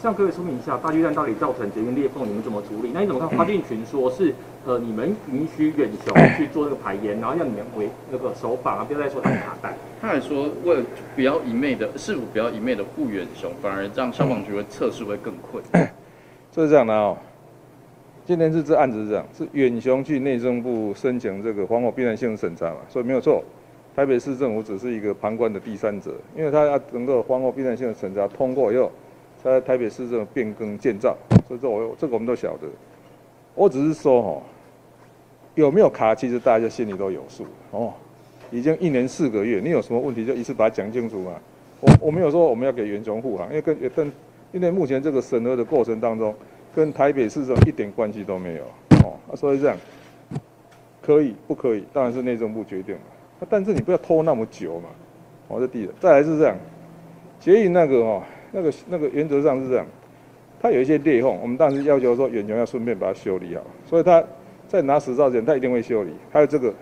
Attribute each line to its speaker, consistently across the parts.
Speaker 1: 这样可不可以说明一下大巨蛋到底造成捷运裂缝，你们怎么处理？那你怎么看花敬群说是你们允许远雄去做那个排烟，然后要你们为那个守法啊，不要再说当卡弹。
Speaker 2: 他还说为了不要一昧的是否不要一昧的护远雄，反而让消防局会测试会更困。
Speaker 3: 就是这样的哦。今天这案子是这样，是远雄去内政部申请这个防火避难性审查嘛，所以没有错。台北市政府只是一个旁观的第三者，因为他要能够防火避难性的审查通过以后，才在台北市政府变更建造，所以这个我们都晓得。我只是说哦，有没有卡，其实大家心里都有数哦。已经1年4个月，你有什么问题就一次把它讲清楚嘛。我没有说我们要给远雄护航，因为目前这个审核的过程当中，跟台北市政府一点关系都没有哦。所以这样可以不可以，当然是内政部决定了。但是你不要拖那么久嘛，哦，这第一。再来是这样，捷运那个原则上是这样，它有一些裂缝，我们当时要求说远雄要顺便把它修理好，所以他在拿执照前他一定会修理。还有这个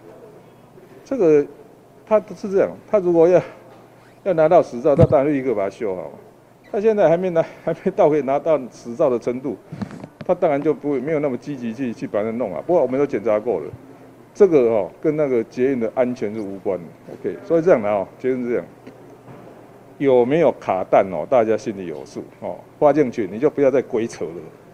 Speaker 3: 他是这样，他如果要拿到执照，他当然立刻把它修好。他现在还没到可以拿到执照的程度，他当然就没有那么积极去把它弄好。不过我们都检查过了。这个跟那个捷运的安全是无关的 ，OK， 所以这样的结论是这样，有没有卡弹大家心里有数花敬群你就不要再鬼扯了。